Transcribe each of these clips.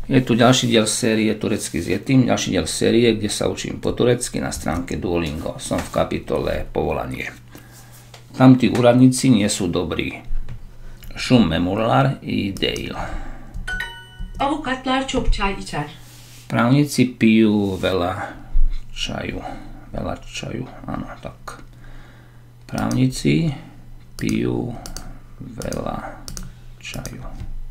Je tu ďalší diel série Turecky s Yetim, ďalší diel série, kde sa učím po turecky na stránke Duolingo. Som v kapitole Povolanie. Tam tí úradníci nie sú dobrí. Shumë memurlar i değil. Avukatlar çok çay içer. Právnici pijú veľa čaju. Veľa čaju, áno, tak. Právnici pijú veľa čaju.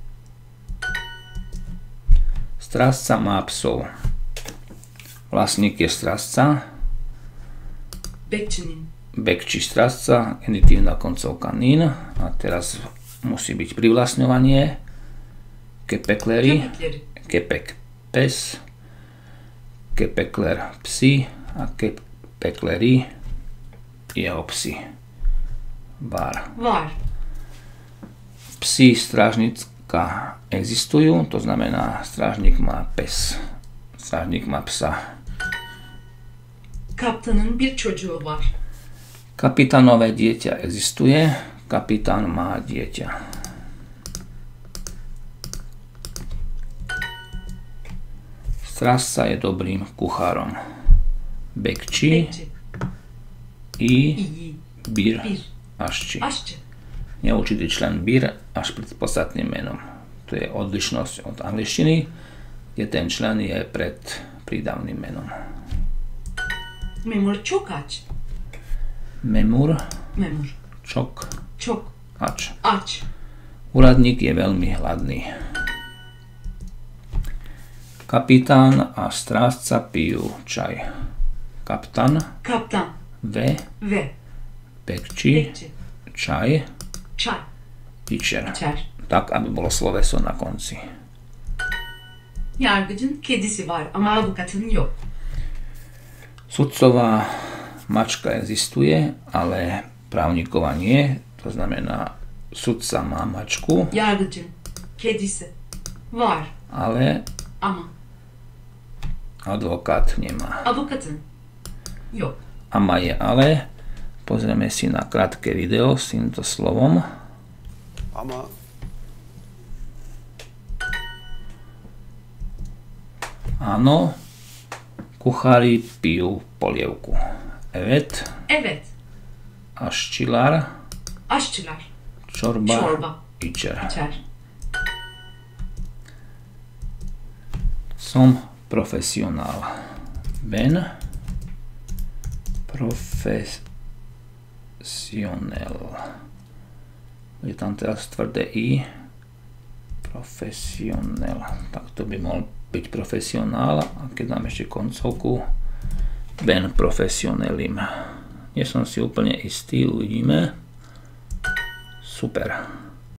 Strážca má psov. Vlastník je strážca. Bekçinin. Bekči strážca, genitívna koncovka nin. A teraz musí byť privlastňovanie. Kepekleri. Kepek pes. Kepekler psi. A kepekleri jeho psi. Var. Psi strážnická existujú, to znamená strážnik má pes. Strážnik má psa. Kaptanın bir çocuğu var. Kapitánové dieťa existuje, kapitán má dieťa. Strážca je dobrým kuchárom. Bekči i bir ašči. Neurčitý člen bir až pred podstatným menom. To je odlišnosť od angličtiny, kde ten člen je pred prídavným menom. Memur çok aç. Memur. Çok. Ač. Úradník je veľmi hladný. Kapitán a strážca pijú čaj. Kaptan. Ve. Bekči. Čaj. Içer. Tak, aby bolo sloveso na konci. Yargıcın kedisi var ama avukatın yok. Sudcová mačka existuje, ale právnikova nie. To znamená, sudca má mačku. Yargıcın kedisi var. Ale ama advokát nemá. Avukatın yok. Ama je ale. Pozrieme si na krátke video s týmto slovom. Ama áno, kuchári pijú polievku. Evet. Aşçılar. Çorba içer. Som profesionál. Ben profesionál. Je tam teraz tvrdé i. Profesionál. Tak to by mohol byť profesionál. A keď dám ešte koncovku, ben profesionelim. Nie som si úplne istý, uvidíme. Super.